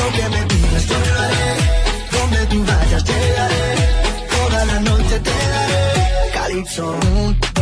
que me pidas yo lo haré, donde tú vayas llegaré, toda la noche te daré. Calypso.